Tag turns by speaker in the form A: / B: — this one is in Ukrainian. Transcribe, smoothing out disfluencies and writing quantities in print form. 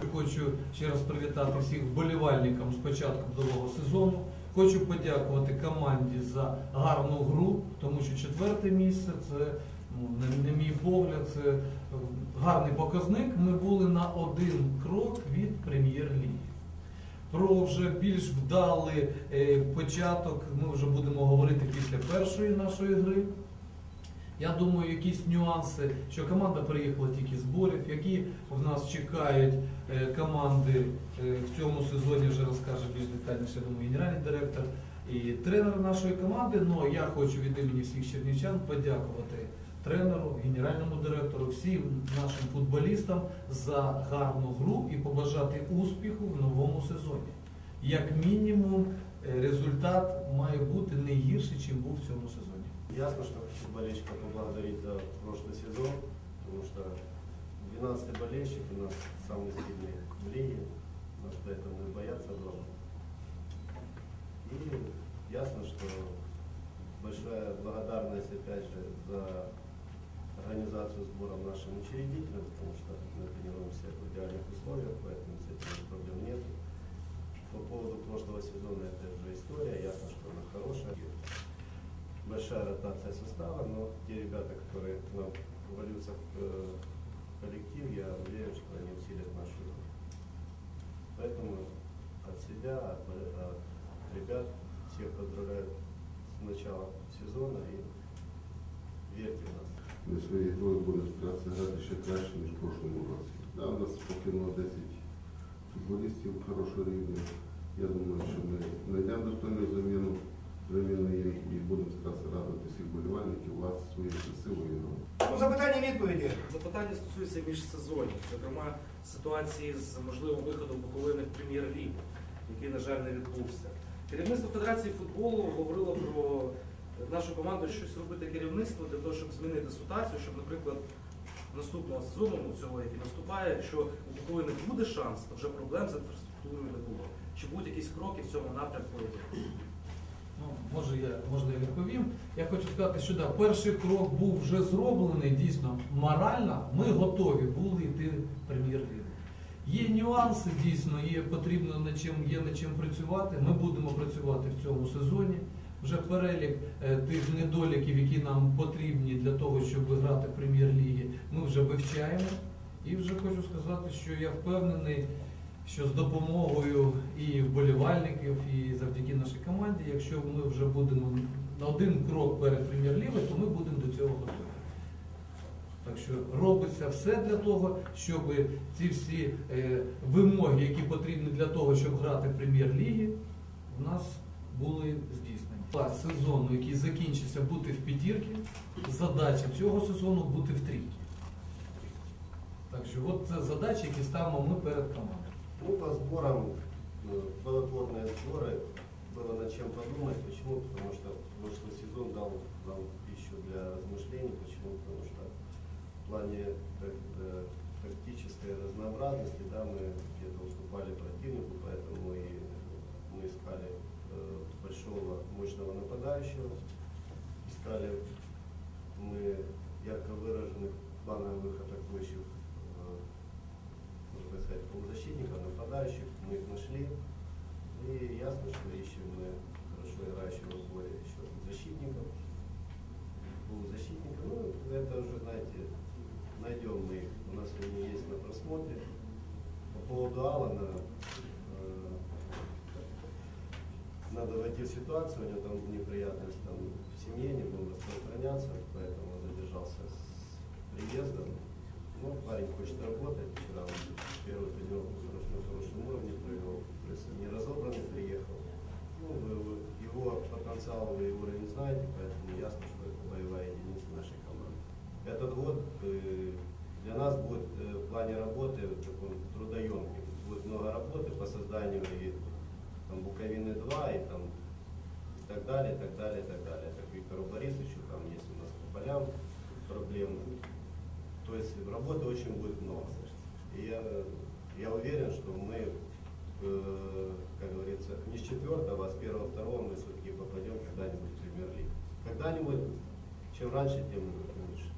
A: хочу ще раз привітати всіх вболівальникам з початком нового сезону. Хочу подякувати команді за гарну гру, тому що 4-те місце це, на мій погляд, це гарний показник. Ми були на один крок від прем'єр-ліги. Про вже більш вдалий початок ми вже будемо говорити після першої нашої гри. Я думаю, якісь нюанси, що команда приїхала тільки з зборів, які в нас чекають команди в цьому сезоні, вже розкаже більш детальніше, думаю, генеральний директор і тренер нашої команди. Но я хочу від імені всіх чернівчан подякувати тренеру, генеральному директору, всім нашим футболістам за гарну гру і побажати успіху в новому сезоні. Як мінімум, результат має бути не гірший, ніж був в цьому сезоні.
B: Ясно, что хочу болельщиков поблагодарить за прошлый сезон, потому что 12-й болельщик у нас самый сильный в лиге, нас поэтому и бояться должен. И ясно, что большая благодарность опять же за организацию сбора нашим учредителям, потому что мы тренируемся в идеальных условиях, поэтому с этим проблем нет. По поводу прошлого сезона это уже история, ясно, что она хорошая. Большая ротация состава, но те ребята, которые к нам вольются в коллектив, я уверен, что они усилят нашу игру. Поэтому от себя, от ребят всех поздравляю с началом сезона и верьте в нас.
C: Ми своєю грою будемо старатися грати ще краще, ніж в прошлому році. Да, у нас покинуло 10 футболістів хорошого рівня. Я думаю, що ми знайдемо достойну заміну і будемо старатися радувати всіх вболівальників вас своєю красивою грою.
D: Запитання-відповіді.
E: Запитання стосується міжсезоння, зокрема ситуації з можливим виходом Буковини в прем'єр-лігу, який, на жаль, не відбувся. Керівництво Федерації футболу говорило про нашу команду щось робити керівництво для того, щоб змінити ситуацію, щоб, наприклад, наступного сезону, цього, який наступає, якщо у Буковини буде шанс, то вже проблем з інфраструктурою не було. Чи будуть якісь кроки в цьому напрямку?
A: Можна я відповім. Я хочу сказати, що перший крок був вже зроблений, дійсно, морально. Ми готові були йти в прем'єр-лігу. Є нюанси, дійсно, потрібно над чим працювати. Ми будемо працювати в цьому сезоні. Вже перелік тих недоліків, які нам потрібні для того, щоб грати в прем'єр-лігі, ми вже вивчаємо. І вже хочу сказати, що я впевнений, що з допомогою і вболівальників, і завдяки нашій команді, якщо ми вже будемо на один крок перед прем'єр-лігою, то ми будемо до цього готові. Так що робиться все для того, щоб ці всі вимоги, які потрібні для того, щоб грати в прем'єр-лігі, у нас були здійснені. План сезону, який закінчиться, бути в п'ятірці, задача цього сезону бути в трійці. Так що от це задачі, які ставимо ми перед командою.
B: Ну, по сборам, плодотворные сборы, было над чем подумать. Почему? Потому что прошлый сезон дал нам пищу для размышлений. Почему? Потому что в плане тактической разнообразности, да, мы где-то уступали противнику, поэтому мы искали большого, мощного нападающего, искали мы ярко выраженных плановых атакующих, можно сказать, полузащитников, нападающих, мы их нашли. И ясно, что ищем мы хорошо играющего в сборе еще защитников, полузащитников. Ну, это уже, знаете, найдем мы их. У нас они есть на просмотре. По поводу Алана, надо войти в ситуацию, у него там неприятность там, в семье, не был распространяться, поэтому задержался с приездом. Ну, парень хочет работать, вчера он первую тренировку на хорошем уровне провел, то есть не разобранный приехал. Ну, его потенциал вы его не знаете, поэтому ясно, что это боевая единица нашей команды. Этот год для нас будет в плане работы такой трудоемкий. Будет много работы по созданию и там Буковины 2 и там и так далее, и так далее, и так далее. Как Виктору Борисовичу, там есть у нас по полям проблемы. То есть работы очень будет много. И я уверен, что мы, как говорится, не с 4-го, а с 1-2 мы все-таки попадем когда-нибудь в премьер-лигу. Когда-нибудь, чем раньше, тем лучше.